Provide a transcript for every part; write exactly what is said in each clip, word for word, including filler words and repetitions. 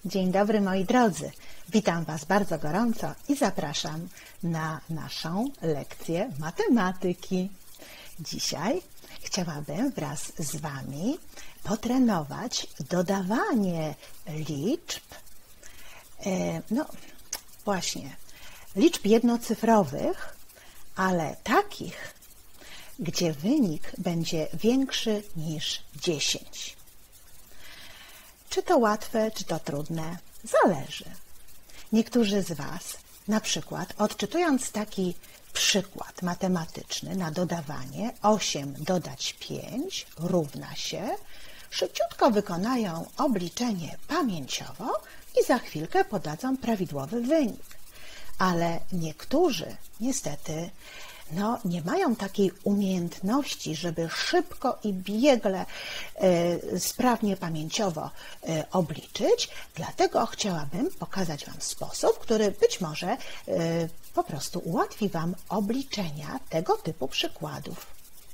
Dzień dobry moi drodzy, witam Was bardzo gorąco i zapraszam na naszą lekcję matematyki. Dzisiaj chciałabym wraz z Wami potrenować dodawanie liczb, no właśnie, liczb jednocyfrowych, ale takich, gdzie wynik będzie większy niż dziesięć. Czy to łatwe, czy to trudne? Zależy. Niektórzy z Was, na przykład odczytując taki przykład matematyczny na dodawanie, osiem dodać pięć równa się, szybciutko wykonają obliczenie pamięciowo i za chwilkę podadzą prawidłowy wynik. Ale niektórzy niestety no, nie mają takiej umiejętności, żeby szybko i biegle, e, sprawnie pamięciowo e, obliczyć. Dlatego chciałabym pokazać Wam sposób, który być może e, po prostu ułatwi Wam obliczenia tego typu przykładów.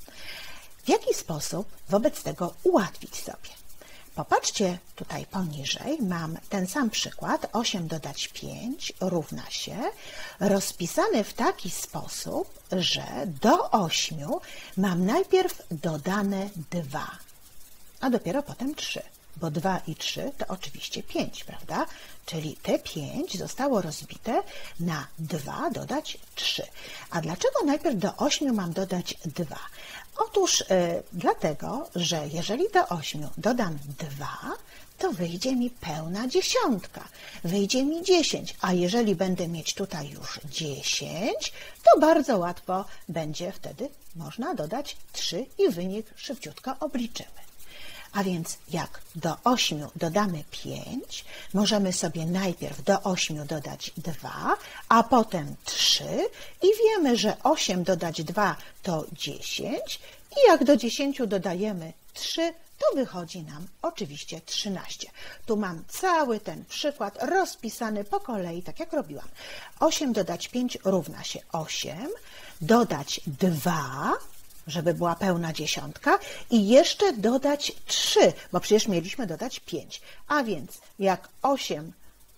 W jaki sposób wobec tego ułatwić sobie? Popatrzcie tutaj poniżej, mam ten sam przykład, osiem dodać pięć równa się, rozpisany w taki sposób, że do ośmiu mam najpierw dodane dwa, a dopiero potem trzy, bo dwa i trzy to oczywiście pięć, prawda? Czyli te pięć zostało rozbite na dwa dodać trzy. A dlaczego najpierw do ośmiu mam dodać dwa? Otóż y, dlatego, że jeżeli do ośmiu dodam dwa, to wyjdzie mi pełna dziesiątka, wyjdzie mi dziesięć, a jeżeli będę mieć tutaj już dziesięć, to bardzo łatwo będzie wtedy można dodać trzy i wynik szybciutko obliczymy. A więc jak do ośmiu dodamy pięć, możemy sobie najpierw do ośmiu dodać dwa, a potem trzy i wiemy, że osiem dodać dwa to dziesięć i jak do dziesięciu dodajemy trzy, to wychodzi nam oczywiście trzynaście. Tu mam cały ten przykład rozpisany po kolei, tak jak robiłam. osiem dodać pięć równa się osiem, dodać dwa, żeby była pełna dziesiątka i jeszcze dodać trzy, bo przecież mieliśmy dodać pięć. A więc jak osiem,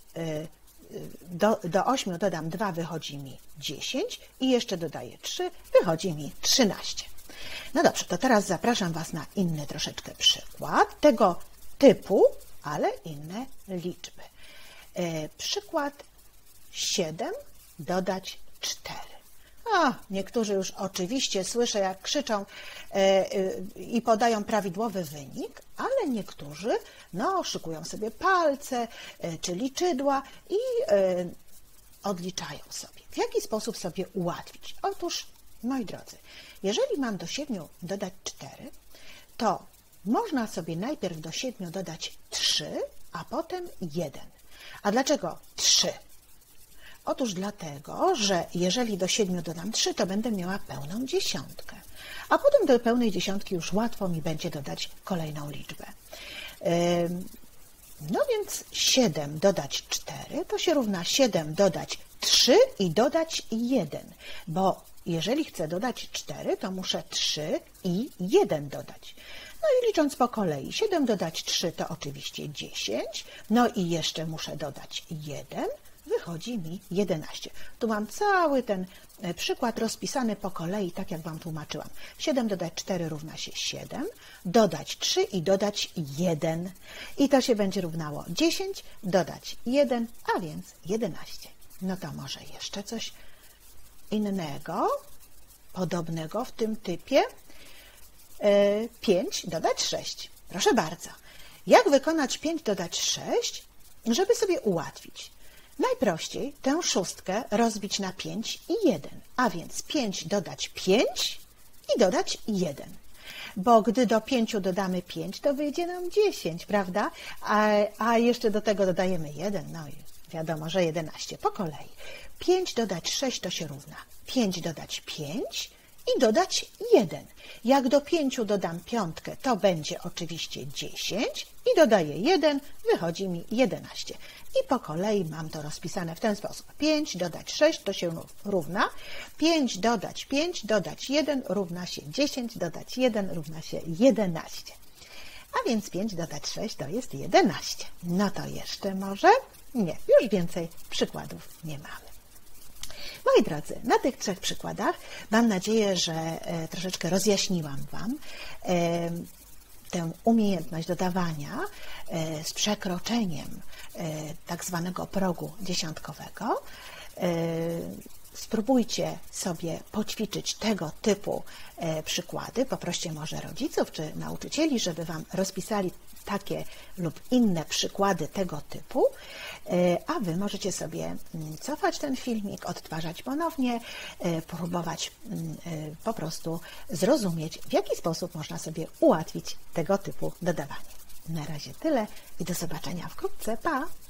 do, do ośmiu dodam dwa, wychodzi mi dziesięć i jeszcze dodaję trzy, wychodzi mi trzynaście. No dobrze, to teraz zapraszam Was na inny troszeczkę przykład tego typu, ale inne liczby. Przykład siedem dodać cztery. O, niektórzy już oczywiście słyszę, jak krzyczą i podają prawidłowy wynik, ale niektórzy no, szykują sobie palce czy liczydła i odliczają sobie. W jaki sposób sobie ułatwić? Otóż, moi drodzy, jeżeli mam do siedmiu dodać cztery, to można sobie najpierw do siedmiu dodać trzy, a potem jeden. A dlaczego trzy? Otóż dlatego, że jeżeli do siedmiu dodam trzy, to będę miała pełną dziesiątkę. A potem do pełnej dziesiątki już łatwo mi będzie dodać kolejną liczbę. No więc siedem dodać cztery to się równa siedem dodać trzy i dodać jeden. Bo jeżeli chcę dodać cztery, to muszę trzy i jeden dodać. No i licząc po kolei, siedem dodać trzy to oczywiście dziesięć. No i jeszcze muszę dodać jeden. Wychodzi mi jedenaście. Tu mam cały ten przykład rozpisany po kolei, tak jak Wam tłumaczyłam. siedem dodać cztery równa się siedem, dodać trzy i dodać jeden. I to się będzie równało dziesięć, dodać jeden, a więc jedenaście. No to może jeszcze coś innego, podobnego w tym typie. pięć dodać sześć. Proszę bardzo. Jak wykonać pięć dodać sześć, żeby sobie ułatwić? Najprościej tę szóstkę rozbić na pięć i jeden, a więc pięć dodać pięć i dodać jeden. Bo gdy do pięciu dodamy pięć, to wyjdzie nam dziesięć, prawda? A, a jeszcze do tego dodajemy jeden, no i wiadomo, że jedenaście. Po kolei. pięć dodać sześć to się równa pięć dodać pięć i dodać jeden. Jak do pięciu dodam piątkę, to będzie oczywiście dziesięć i dodaję jeden, wychodzi mi jedenaście. I po kolei mam to rozpisane w ten sposób. pięć dodać sześć to się równa pięć dodać pięć dodać jeden równa się dziesięć, dodać jeden równa się jedenaście. A więc pięć dodać sześć to jest jedenaście. No to jeszcze może? Nie, już więcej przykładów nie mamy. Moi drodzy, na tych trzech przykładach mam nadzieję, że troszeczkę rozjaśniłam Wam tę umiejętność dodawania z przekroczeniem tak zwanego progu dziesiątkowego. Spróbujcie sobie poćwiczyć tego typu przykłady. Poproście może rodziców czy nauczycieli, żeby Wam rozpisali takie lub inne przykłady tego typu, a Wy możecie sobie cofać ten filmik, odtwarzać ponownie, próbować po prostu zrozumieć, w jaki sposób można sobie ułatwić tego typu dodawanie. Na razie tyle i do zobaczenia wkrótce. Pa!